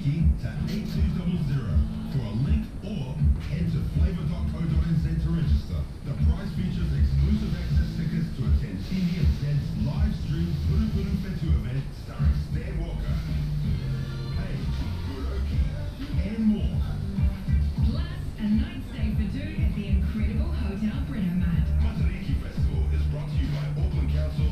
Toraichi to 8200 for a link or head to flavour.co.nz to register. The prize features exclusive access tickets to attend TVNZ's live stream Puru Puru Fetu event starring Stan Walker, Paige, Kuroki, and more. Plus, a night stay for two at the incredible Hotel Brinomat. Toraichi Festival is brought to you by Auckland Council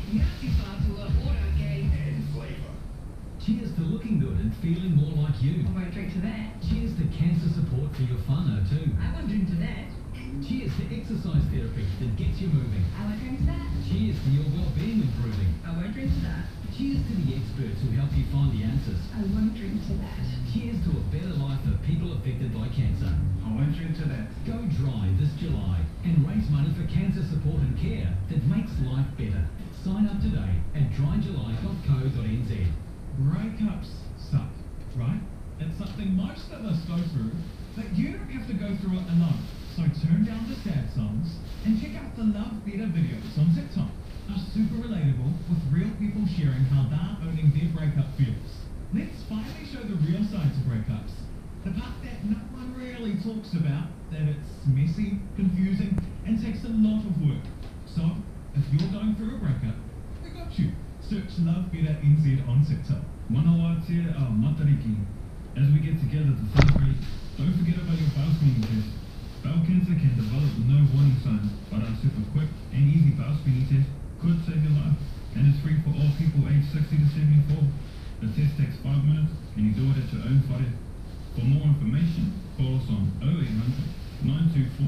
and Flavour. Cheers to looking good and feeling more like you. I won't drink to that. Cheers to cancer support for your whānau too. I won't drink to that. Cheers to exercise therapy that gets you moving. I won't drink to that. Cheers to your well-being improving. I won't drink to that. Cheers to the experts who help you find the answers. I won't drink to that. Cheers to a better life for people affected by cancer. I won't drink to that. Go dry this July and raise money for cancer support and care that makes life better. Sign up today at dryjuly.co.nz. Breakups suck, right? It's something most of us go through, but you don't have to go through it alone. So turn down the sad songs and check out the Love Better videos on TikTok. Are super relatable with real people sharing how they're owning their breakup feels. Let's finally show the real side to breakups. The part that no one really talks about, that it's messy, confusing, and takes a lot of work. So, if you're going through a breakup, we got you. Search Love Better NZ on TikTok. Manawa te a matariki. As we get together to celebrate, don't forget about your bowel screening test. Bowel cancer can develop with no warning signs, but our super quick and easy bowel screening test could save your life, and it's free for all people aged 60 to 74. The test takes 5 minutes, and you do it at your own whare. For more information, call us on 0800 924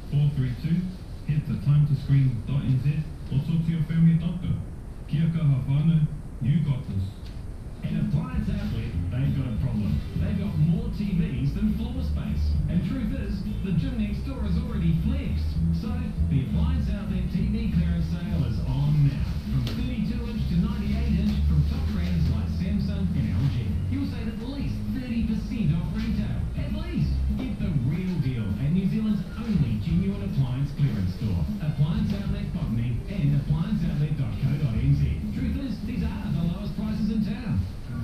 432, head to timetoscreen.nz, or talk to your family doctor. Kia kaha whānau, you got this. At Appliance Outlet, they've got a problem. They've got more TVs than floor space. And truth is, the gym next door is already flexed. So, the Appliance Outlet TV clearance sale is on now. From 32-inch to 98-inch from top brands like Samsung and LG. You'll save at least 30% off retail. At least. Get the real deal at New Zealand's only genuine appliance clearance store. Appliance Outlet Botany and applianceoutlet.co.nz. Truth is, these are the lowest prices in town.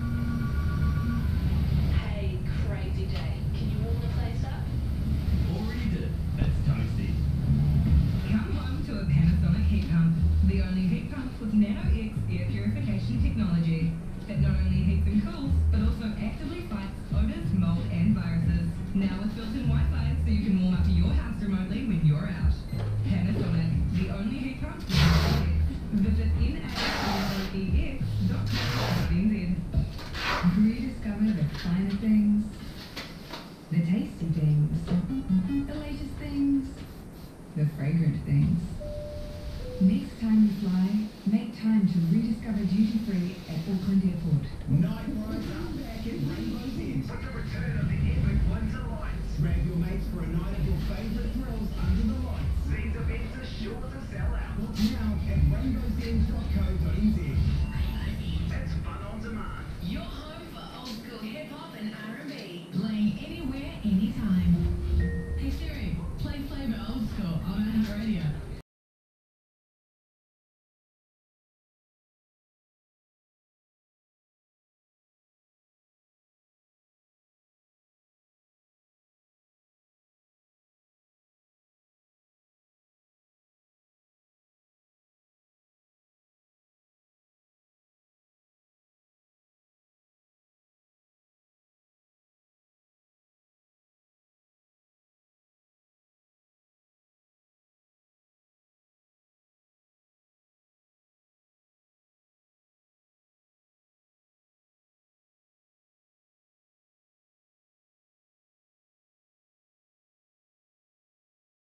Hey, crazy day. Can you warm the place up? Already did. That's toasty. Come home to a Panasonic heat pump. The only heat pump with Nano X air purification technology that not only heats and cools, but also actively fights odors, mold, and viruses. Now with built-in Wi-Fi, so you can warm up your house remotely when you're out. Panasonic, the only heat pump with Nano X. Visit naoex.co.nz. Rediscover the finer things, the tasty things, the latest things, the fragrant things. Next time you fly, make time to rediscover duty-free at Auckland Airport.